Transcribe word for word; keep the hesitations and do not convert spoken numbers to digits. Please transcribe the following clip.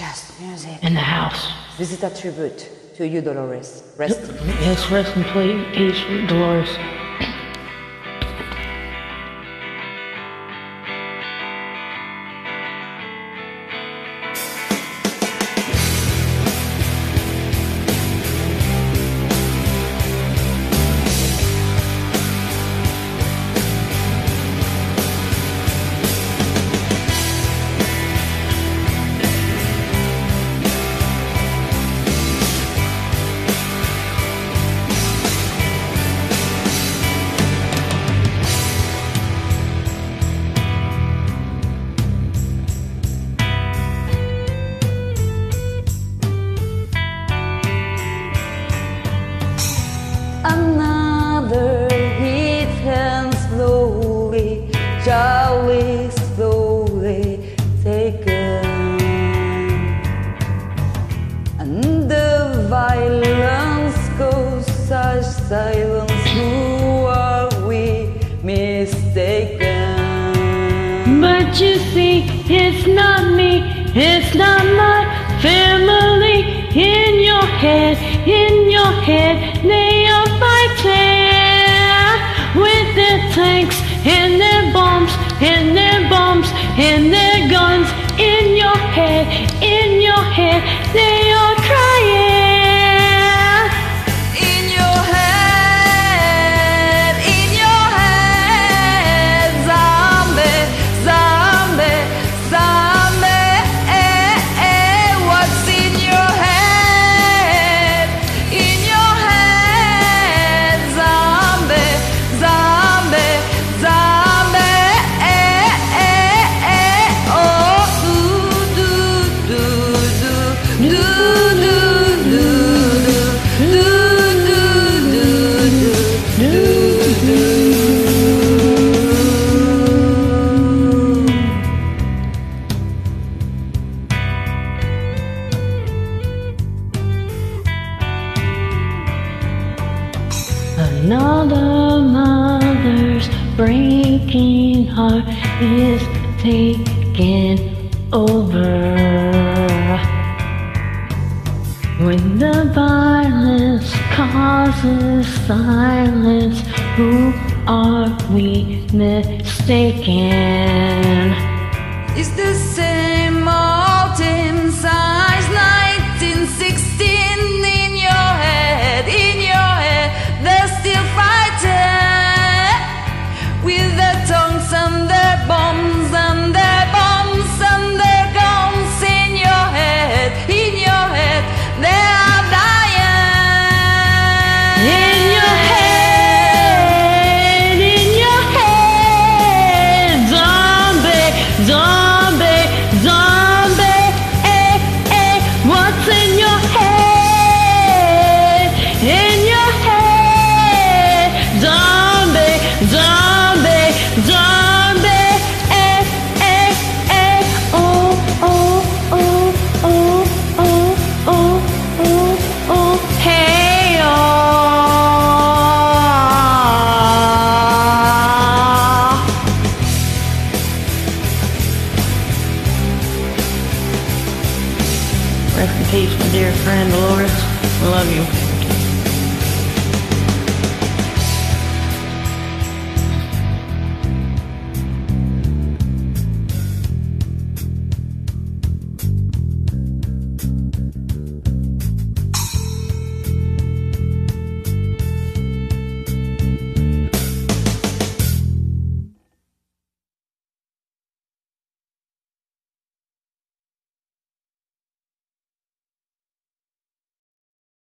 Just music. In the house. This is a tribute to you, Dolores. Rest. Yes, rest in peace, Dolores. Another hit and slowly, jolly slowly taken, and the violence goes such silence. Who are we mistaken? But you see, it's not me, it's not my family. In your head, in your head, they are fighting with their tanks and their bombs and their bombs and their guns. In your head, in your head, they are crying. In your head, in your head, zombie, zombie, zombie. Eh, eh, what's in your head? In your head, zombie, zombie, zombie. Eh, eh, eh. Oh, do, do, do, do, do, do, do. Another mother's breaking heart is taking over. When the violence causes silence, who are we mistaken? It's the same old team size, nineteen sixteen. In your head, in your head, they're still fighting with their tongues and their bombs and their bombs and their guns. In your head, in your head, they are dying. In your head, in your head, zombie, zombie, zombie. Eh, eh, what's in your head? In your head, zombie, zombie, zombie. Eh, eh, eh. Oh, oh, oh, oh, oh, oh, oh, oh. Hey, oh. Rest in peace, my dear friend Dolores. I love you.